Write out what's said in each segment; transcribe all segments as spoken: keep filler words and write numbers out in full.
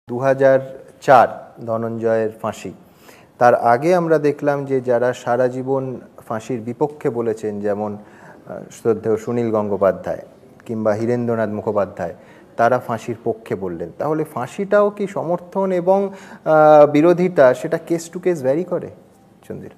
দু হাজার চার ধনঞ্জয়ের ফাঁসি, তার আগে আমরা দেখলাম যে যারা সারা জীবন ফাঁসির বিপক্ষে বলেছেন, যেমন শ্রদ্ধেয় সুনীল গঙ্গোপাধ্যায় কিংবা হীরেন্দ্রনাথ মুখোপাধ্যায়, তারা ফাঁসির পক্ষে বললেন। তাহলে ফাঁসিটাও কি সমর্থন এবং বিরোধিতা সেটা কেস টু কেস ভ্যারি করে? চন্দ্র,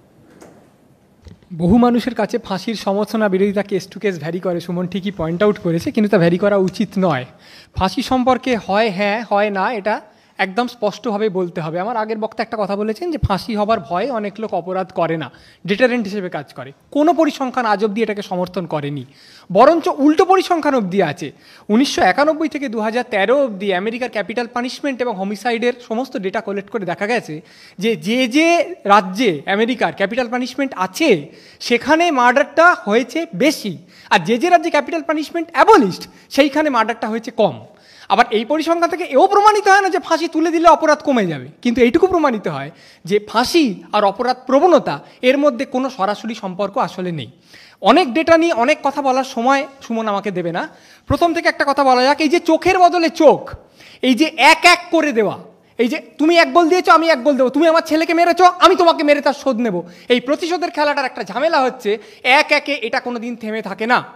বহু মানুষের কাছে ফাঁসির সমর্থন আর বিরোধিতা কেস টু কেস ভ্যারি করে, সুমন ঠিকই পয়েন্ট আউট করেছে, কিন্তু তা ভ্যারি করা উচিত নয়। ফাঁসি সম্পর্কে হয় হ্যাঁ হয় না এটা একদম স্পষ্টভাবে বলতে হবে। আমার আগের বক্তা একটা কথা বলেছেন যে ফাঁসি হবার ভয়ে অনেক লোক অপরাধ করে না, ডিটারেন্ট হিসেবে কাজ করে। কোনো পরিসংখ্যান আজ অব্দি এটাকে সমর্থন করেনি, বরঞ্চ উল্টো পরিসংখ্যান অব্দি আছে। উনিশশো একানব্বই থেকে দু হাজার তেরো অব্দি আমেরিকার ক্যাপিটাল পানিশমেন্ট এবং হোমিসাইডের সমস্ত ডেটা কালেক্ট করে দেখা গেছে যে যে যে রাজ্যে আমেরিকার ক্যাপিটাল পানিশমেন্ট আছে সেখানে মার্ডারটা হয়েছে বেশি, আর যে যে রাজ্যে ক্যাপিটাল পানিশমেন্ট অ্যাবলিশড সেইখানে মার্ডারটা হয়েছে কম। আবার এই পরিসংখ্যান থেকে এও প্রমাণিত হয় না যে ফাঁসি তুলে দিলে অপরাধ কমে যাবে, কিন্তু এইটুকু প্রমাণিত হয় যে ফাঁসি আর অপরাধ প্রবণতা এর মধ্যে কোনো সরাসরি সম্পর্ক আসলে নেই। অনেক ডেটা নিয়ে অনেক কথা বলার সময় সুমন আমাকে দেবে না, প্রথম থেকে একটা কথা বলা যাক। এই যে চোখের বদলে চোখ, এই যে এক এক করে দেওয়া, এই যে তুমি এক গোল দিয়েছো আমি এক গোল দেবো, তুমি আমার ছেলেকে মেরেছো আমি তোমাকে মেরে তার শোধ নেব, এই প্রতিশোধের খেলাটার একটা ঝামেলা হচ্ছে এক একে এটা কোনো দিন থেমে থাকে না।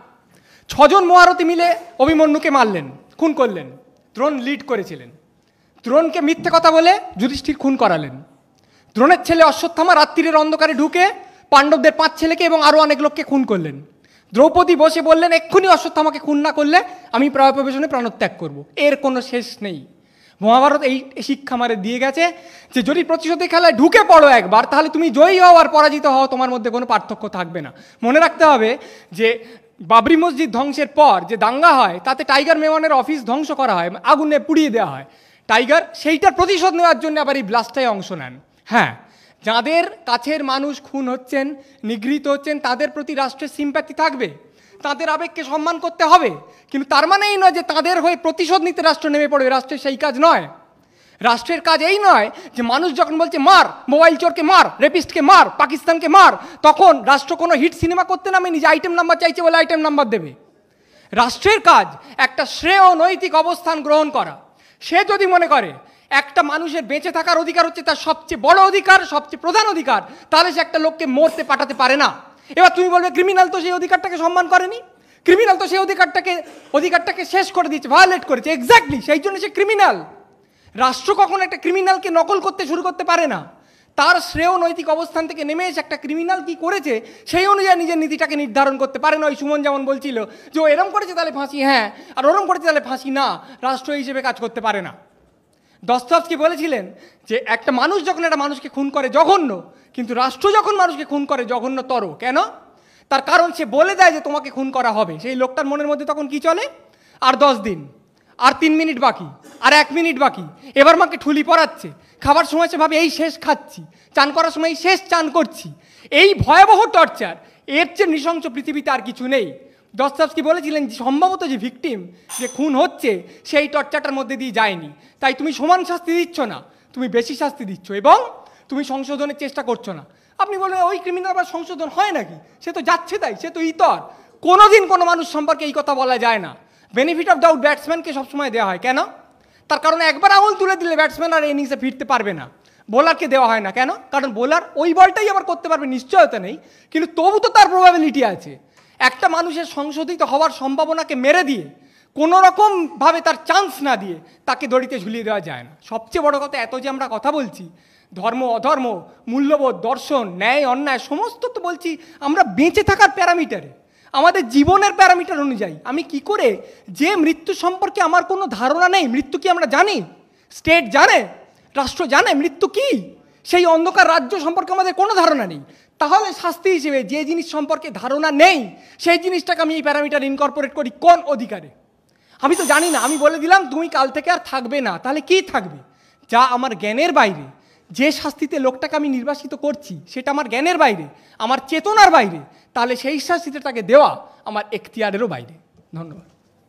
ছজন মহারথী মিলে অভিমন্যুকে মারলেন, খুন করলেন, দ্রোণ লিড করেছিলেন। দ্রোণকে মিথ্যে কথা বলে যুধিষ্ঠির খুন করালেন। দ্রোণের ছেলে অশ্বত্থামা রাত্রির অন্ধকারে ঢুকে পাণ্ডবদের পাঁচ ছেলেকে এবং আরও অনেক লোককে খুন করলেন। দ্রৌপদী বসে বললেন এক্ষুনি অশ্বত্থামাকে খুন না করলে আমি প্রায়োপবেশনে প্রাণত্যাগ করব। এর কোনো শেষ নেই। মহাভারত এই শিক্ষা আমারে দিয়ে গেছে যে যদি প্রতিশোধের খেলায় ঢুকে পড়ো একবার, তাহলে তুমি জয়ী হও আর পরাজিত হও তোমার মধ্যে কোনো পার্থক্য থাকবে না। মনে রাখতে হবে যে বাবরি মসজিদ ধ্বংসের পর যে দাঙ্গা হয় তাতে টাইগার মেমনের অফিস ধ্বংস করা হয়, আগুনে পুড়িয়ে দেওয়া হয়। টাইগার সেইটার প্রতিশোধ নেওয়ার জন্য আবার এই ব্লাস্টটায় অংশ নেন। হ্যাঁ, যাদের কাছের মানুষ খুন হচ্ছেন, নিগৃহীত হচ্ছেন, তাদের প্রতি রাষ্ট্রের সিম্প্যাথি থাকবে, তাদের আবেগকে সম্মান করতে হবে, কিন্তু তার মানে এই নয় যে তাদের হয়ে প্রতিশোধ নিতে রাষ্ট্র নেমে পড়বে। রাষ্ট্রের সেই কাজ নয়। রাষ্ট্রের কাজ এই নয় যে মানুষ যখন বলছে মার, মোবাইল চোরকে মার, রেপিস্টকে মার, পাকিস্তানকে মার, তখন রাষ্ট্র কোনো হিট সিনেমা করতে নামে নিজে আইটেম নাম্বার চাইছে বলে আইটেম নাম্বার দেবে। রাষ্ট্রের কাজ একটা শ্রেয় নৈতিক অবস্থান গ্রহণ করা। সে যদি মনে করে একটা মানুষের বেঁচে থাকার অধিকার হচ্ছে তার সবচেয়ে বড় অধিকার, সবচেয়ে প্রধান অধিকার, তাহলে সে একটা লোককে মরতে পাঠাতে পারে না। এবার তুমি বলবে ক্রিমিনাল তো সেই অধিকারটাকে সম্মান করেনি, ক্রিমিনাল তো সেই অধিকারটাকে অধিকারটাকে শেষ করে দিয়েছে, ভায়োলেট করেছে। এক্স্যাক্টলি, সেই জন্য সে ক্রিমিনাল। রাষ্ট্র কখনো একটা ক্রিমিনালকে নকল করতে শুরু করতে পারে না। তার শ্রেয় নৈতিক অবস্থান থেকে নেমে এসে একটা ক্রিমিনাল কি করেছে সেই অনুযায়ী নিজের নীতিটাকে নির্ধারণ করতে পারে না। ওই সুমন যেমন বলছিল যে ও এরম করেছে তাহলে ফাঁসি হ্যাঁ, আর ওরম করেছে তাহলে ফাঁসি না, রাষ্ট্র হিসেবে কাজ করতে পারে না। দস্তয়েভস্কি বলেছিলেন যে একটা মানুষ যখন একটা মানুষকে খুন করে জঘন্য, কিন্তু রাষ্ট্র যখন মানুষকে খুন করে জঘন্যতর। কেন? তার কারণ সে বলে দেয় যে তোমাকে খুন করা হবে। সেই লোকটার মনের মধ্যে তখন কি চলে? আর দশ দিন, আর তিন মিনিট বাকি, আর এক মিনিট বাকি, এবার মাকে ঠুলি পরাচ্ছে, খাবার সময় সে ভাবে এই শেষ খাচ্ছি, চান করার সময় এই শেষ চান করছি। এই ভয়াবহ টর্চার, এর চেয়ে নৃশংস পৃথিবীতে আর কিছু নেই। দস্তয়েভস্কি বলেছিলেন যে সম্ভবত যে ভিকটিম, যে খুন হচ্ছে, সেই টর্চারটার মধ্যে দিয়ে যায়নি, তাই তুমি সমান শাস্তি দিচ্ছ না, তুমি বেশি শাস্তি দিচ্ছ এবং তুমি সংশোধনের চেষ্টা করছো না। আপনি বলবেন ওই ক্রিমিনাল আবার সংশোধন হয় নাকি? সে তো যাচ্ছে তাই, সে তো ইতর। কোনোদিন কোনো মানুষ সম্পর্কে এই কথা বলা যায় না। বেনিফিট অফ ডাউট ব্যাটসম্যানকে সবসময় দেওয়া হয়। কেন? তার কারণ একবার আঙুল তুলে দিলে ব্যাটসম্যান আর ইনিংসে ফিরতে পারবে না। বোলারকে দেওয়া হয় না। কেন? কারণ বোলার ওই বলটাই আবার করতে পারবে, নিশ্চয়তা নেই, কিন্তু তবু তো তার প্রবাবিলিটি আছে। একটা মানুষের সংশোধিত হওয়ার সম্ভাবনাকে মেরে দিয়ে, কোনো রকমভাবে তার চান্স না দিয়ে তাকে দড়িতে ঝুলিয়ে দেওয়া যায় না। সবচেয়ে বড় কথা, এত যে আমরা কথা বলছি ধর্ম অধর্ম, মূল্যবোধ, দর্শন, ন্যায় অন্যায়, সমস্ত তো বলছি আমরা বেঁচে থাকার প্যারামিটারে, আমাদের জীবনের প্যারামিটার অনুযায়ী। আমি কি করে যে মৃত্যু সম্পর্কে আমার কোনো ধারণা নেই, মৃত্যু কি আমরা জানি? স্টেট জানে, রাষ্ট্র জানে মৃত্যু কি? সেই অন্ধকার রাজ্য সম্পর্কে আমাদের কোনো ধারণা নেই। তাহলে শাস্তি হিসেবে যে জিনিস সম্পর্কে ধারণা নেই সেই জিনিসটাকে আমি এই প্যারামিটার ইনকর্পোরেট করি কোন অধিকারে? আমি তো জানি না। আমি বলে দিলাম তুমি কাল থেকে আর থাকবে না, তাহলে কি থাকবে? যা আমার জ্ঞানের বাইরে, যে শাস্তিতে লোকটাকে আমি নির্বাসিত করছি সেটা আমার জ্ঞানের বাইরে, আমার চেতনার বাইরে, তাহলে সেই শাস্তিতে তাকে দেওয়া আমার এখতিয়ারেরও বাইরে। ধন্যবাদ।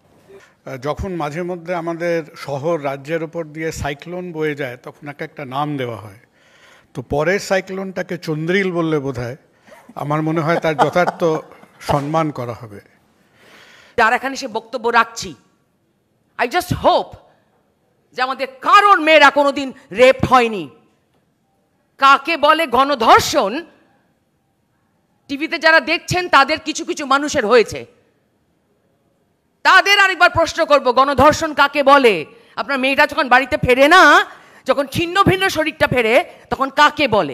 যখন মাঝে মধ্যে আমাদের শহর রাজ্যের ওপর দিয়ে সাইক্লোন বয়ে যায় তখন একটা একটা নাম দেওয়া হয়, তো পরের সাইক্লোনটাকে চন্দ্রিল বললে বোধহয় আমার মনে হয় তার যথার্থ সম্মান করা হবে। যার এখানে সে বক্তব্য রাখছি, আই জাস্ট হোপ যে আমাদের কারোর মেয়েরা কোনোদিন রেপ হয়নি। কাকে বলে গণধর্ষণ, টিভিতে যারা দেখছেন তাদের কিছু কিছু মানুষের হয়েছে, তাদের আরেকবার প্রশ্ন করব, গণধর্ষণ কাকে বলে? আপনার মেয়েটা যখন বাড়িতে ফেরে না, যখন ছিন্ন ভিন্ন শরীরটা ফেরে, তখন কাকে বলে?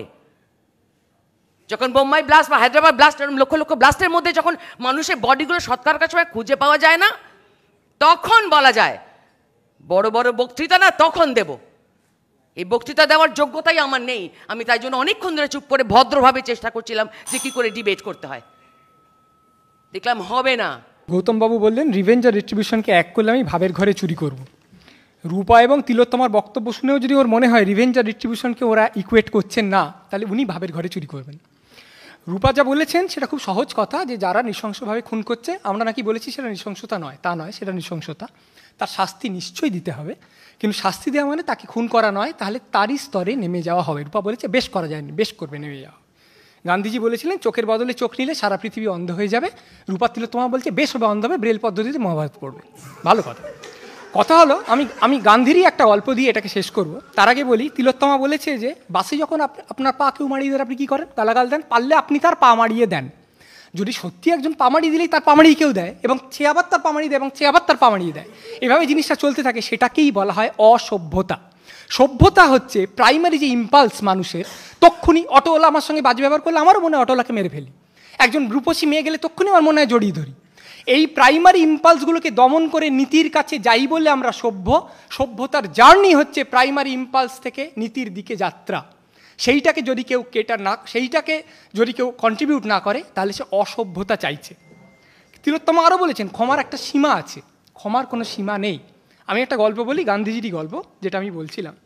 যখন বোম্বাই ব্লাস্ট বা হায়দ্রাবাদ ব্লাস্ট, লক্ষ লক্ষ ব্লাস্টের মধ্যে যখন মানুষের বডিগুলো সৎকার সময় খুঁজে পাওয়া যায় না, তখন বলা যায়। বড় বড় বক্তৃতা না তখন দেব, এই বক্তৃতা দেওয়ার যোগ্যতাই আমার নেই। আমি তাই জন্য অনেকক্ষণ ধরে চুপ করে ভদ্রভাবে চেষ্টা করছিলাম যে কি করে ডিবেট করতে হয়, দেখলাম হবে না। গৌতমবাবু বললেন রিভেঞ্জ আর রিট্রিবিউশনকে এক করলে আমি ভাবের ঘরে চুরি করব। রূপা এবং তিলোত্তমার বক্তব্য শুনেও যদি ওর মনে হয় রিভেঞ্জ আর রিট্রিবিউশনকে ওরা ইকুয়েট করছেন না, তাহলে উনি ভাবের ঘরে চুরি করবেন। রূপা যা বলেছেন সেটা খুব সহজ কথা, যে যারা নৃশংসভাবে খুন করছে, আমরা নাকি বলেছি সেটা নৃশংসতা নয়, তা নয়, সেটা নৃশংসতা। তার শাস্তি নিশ্চয়ই দিতে হবে, কিন্তু শাস্তি দেওয়া মানে তাকে খুন করা নয়, তাহলে তারই স্তরে নেমে যাওয়া হবে। রূপা বলেছে বেশ করা যায়নি, বেশ করবে, নেমে যাওয়া। গান্ধীজি বলেছিলেন চোখের বদলে চোখ নিলে সারা পৃথিবী অন্ধ হয়ে যাবে। রূপা তিলোত্তমা বলছে বেশ হবে, অন্ধ হবে, ব্রেল পদ্ধতিতে মহাভারত পড়বে। ভালো কথা। কথা হলো, আমি আমি গান্ধীরই একটা গল্প দিয়ে এটাকে শেষ করব। তার আগে বলি, তিলোত্তমা বলেছে যে বাসে যখন আপনার পা কেউ মারিয়ে দেন, আপনি কী করেন? গালাগাল দেন, পারলে আপনি তার পা মারিয়ে দেন। যদি সত্যি একজন পা মারিয়ে দিলেই তার পা মারিয়ে কেউ দেয়, এবং সে আবার তার পা মারিয়ে দেয়, এবং সে আবার তার পা মারিয়ে দেয়, এভাবে জিনিসটা চলতে থাকে, সেটাকেই বলা হয় অসভ্যতা। সভ্যতা হচ্ছে প্রাইমারি যে ইম্পালস মানুষের, তক্ষুনি অটোওয়ালা আমার সঙ্গে বাজে ব্যবহার করলে আমারও মনে হয় অটোওয়ালাকে মেরে ফেলি, একজন রূপসী মেয়ে গেলে তক্ষুনি আমার মনে হয় জড়িয়ে ধরি। এই প্রাইমারি ইম্পালসগুলোকে দমন করে নীতির কাছে যাই বলে আমরা সভ্য। সভ্যতার জার্নি হচ্ছে প্রাইমারি ইম্পালস থেকে নীতির দিকে যাত্রা। সেইটাকে যদি কেউ কেটার না, সেইটাকে যদি কেউ কন্ট্রিবিউট না করে, তাহলে সে অসভ্যতা চাইছে। তিলোত্তমা আরও বলেছেন ক্ষমার একটা সীমা আছে, ক্ষমার কোনো সীমা নেই। আমি একটা গল্প বলি, গান্ধীজিরই গল্প, যেটা আমি বলছিলাম।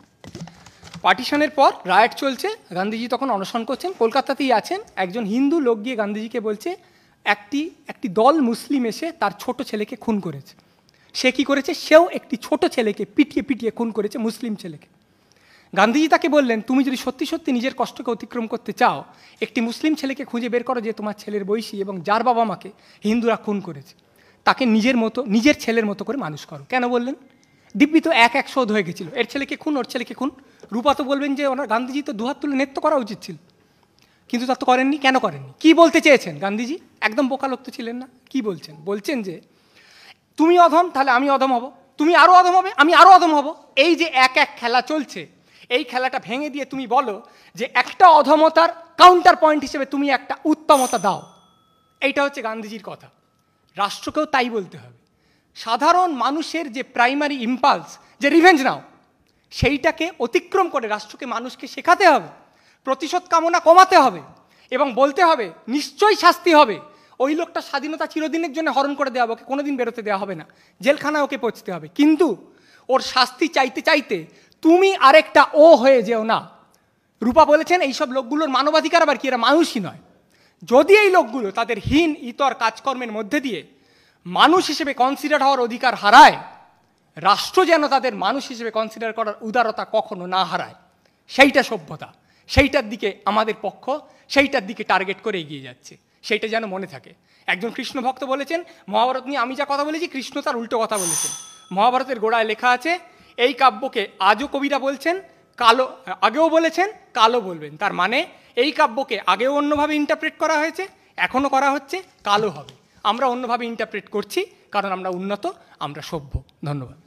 পার্টিশনের পর রায়ট চলছে, গান্ধীজি তখন অনশন করছেন, কলকাতাতেই আছেন। একজন হিন্দু লোক গিয়ে গান্ধীজিকে বলছে একটি একটি দল মুসলিম এসে তার ছোট ছেলেকে খুন করেছে। সে কি করেছে? সেও একটি ছোট ছেলেকে পিটিয়ে পিটিয়ে খুন করেছে, মুসলিম ছেলেকে। গান্ধীজি তাকে বললেন তুমি যদি সত্যি সত্যি নিজের কষ্টকে অতিক্রম করতে চাও, একটি মুসলিম ছেলেকে খুঁজে বের করো যে তোমার ছেলের বয়সী এবং যার বাবা মাকে হিন্দুরা খুন করেছে, তাকে নিজের মতো, নিজের ছেলের মতো করে মানুষ করো। কেন বললেন? দিব্যি তো এক এক শোধ হয়ে গেছিল, এর ছেলেকে খুন, ওর ছেলেকে খুন। রূপা তো বলবেন যে ওনার গান্ধীজি তো দুহাত তুলে নৃত্য করা উচিত ছিল, কিন্তু তা তো করেননি। কেন করেননি? কি বলতে চেয়েছেন গান্ধীজি? একদম বোকা লোক তো ছিলেন না। কি বলছেন? বলছেন যে তুমি অধম, তাহলে আমি অধম হব, তুমি আরও অধম হবে, আমি আরও অধম হব। এই যে এক এক খেলা চলছে, এই খেলাটা ভেঙে দিয়ে তুমি বলো যে একটা অধমতার কাউন্টার পয়েন্ট হিসেবে তুমি একটা উত্তমতা দাও। এইটা হচ্ছে গান্ধীজির কথা। রাষ্ট্রকেও তাই বলতে হবে। সাধারণ মানুষের যে প্রাইমারি ইম্পালস, যে রিভেঞ্জ নাও, সেইটাকে অতিক্রম করে রাষ্ট্রকে মানুষকে শেখাতে হবে, প্রতিশোধ কামনা কমাতে হবে, এবং বলতে হবে নিশ্চয়ই শাস্তি হবে। ওই লোকটা স্বাধীনতা চিরদিনের জন্য হরণ করে দেওয়া হবে, ওকে কোনোদিন বেরোতে দেওয়া হবে না, জেলখানায় ওকে পৌঁছতে হবে, কিন্তু ওর শাস্তি চাইতে চাইতে তুমি আরেকটা ও হয়ে যেও না। রূপা বলেছেন এইসব লোকগুলোর মানবাধিকার আবার কি, এরা মানুষই নয়। যদি এই লোকগুলো তাদের হীন ইতর কাজকর্মের মধ্যে দিয়ে মানুষ হিসেবে কনসিডার হওয়ার অধিকার হারায়, রাষ্ট্র যেন তাদের মানুষ হিসেবে কনসিডার করার উদারতা কখনো না হারায়। সেইটা সভ্যতা, সেইটার দিকে আমাদের পক্ষ সেইটার দিকে টার্গেট করে এগিয়ে যাচ্ছে, সেইটা যেন মনে থাকে। একজন কৃষ্ণ ভক্ত বলেছেন মহাভারত নিয়ে আমি যা কথা বলেছি, কৃষ্ণ তার উল্টো কথা বলেছেন। মহাভারতের গোড়ায় লেখা আছে এই কাব্যকে আজও কবিরা বলছেন, কালো আগেও বলেছেন, কালো বলবেন। তার মানে এই কাব্যকে আগেও অন্যভাবে ইন্টারপ্রেট করা হয়েছে, এখনও করা হচ্ছে, কালো হবে। আমরা অন্যভাবে ইন্টারপ্রেট করছি কারণ আমরা উন্নত, আমরা সভ্য। ধন্যবাদ।